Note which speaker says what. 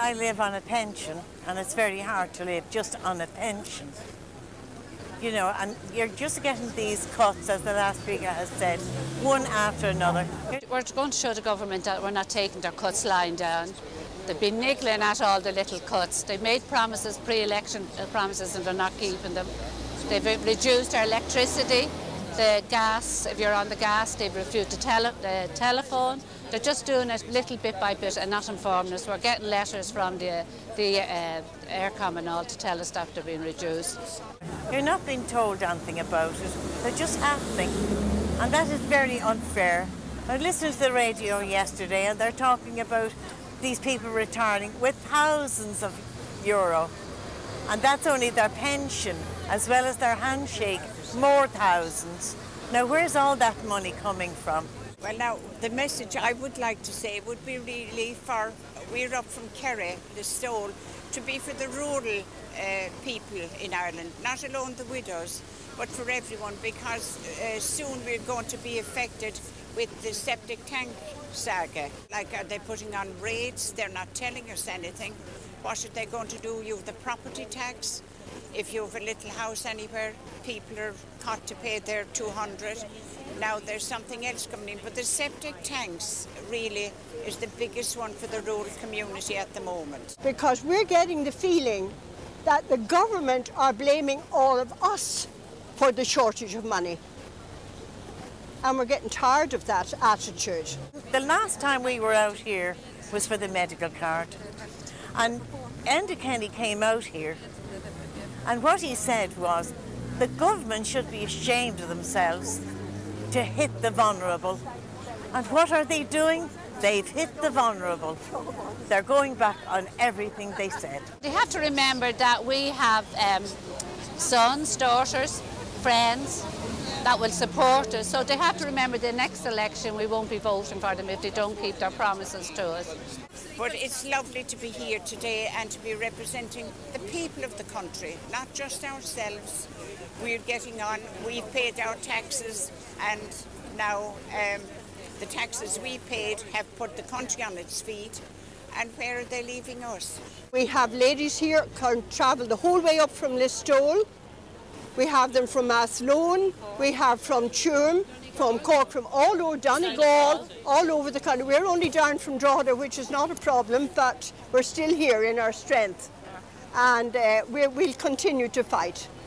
Speaker 1: I live on a pension, and it's very hard to live just on a pension. You know, and you're just getting these cuts, as the last speaker has said, one after another.
Speaker 2: We're going to show the government that we're not taking their cuts lying down. They've been niggling at all the little cuts. They've made promises, pre-election promises, and they're not keeping them. They've reduced our electricity, the gas. If you're on the gas, they've refused the telephone. They're just doing it little bit by bit and not informing us. We're getting letters from the Aircom and all to tell us that they're being reduced.
Speaker 1: You're not being told anything about it. They're just happening, and that is very unfair. I listened to the radio yesterday, and they're talking about these people retiring with thousands of euro, and that's only their pension as well as their handshake, more thousands. Now, where's all that money coming from?
Speaker 3: Well, now, the message I would like to say would be really for, we're up from Kerry, the Stole, to be for the rural people in Ireland, not alone the widows, but for everyone, because soon we're going to be affected with the septic tank saga. Like, are they putting on rates? They're not telling us anything. What are they going to do? You have the property tax. If you have a little house anywhere, people are caught to pay their 200. Now there's something else coming in, but the septic tanks really is the biggest one for the rural community at the moment.
Speaker 4: Because we're getting the feeling that the government are blaming all of us for the shortage of money. And we're getting tired of that attitude.
Speaker 1: The last time we were out here was for the medical card. And Enda Kenny came out here, and what he said was the government should be ashamed of themselves to hit the vulnerable. And what are they doing? They've hit the vulnerable. They're going back on everything they said.
Speaker 2: They have to remember that we have sons, daughters, friends that will support us. So they have to remember the next election we won't be voting for them if they don't keep their promises to us.
Speaker 3: But it's lovely to be here today and to be representing the people of the country, not just ourselves. We're getting on, we've paid our taxes, and now the taxes we paid have put the country on its feet. And where are they leaving us?
Speaker 4: We have ladies here who can travel the whole way up from Listowel. We have them from Athlone, we have from Tuam, from Cork, from all over Donegal, all over the country. We're only down from Drogheda, which is not a problem, but we're still here in our strength. And we'll continue to fight.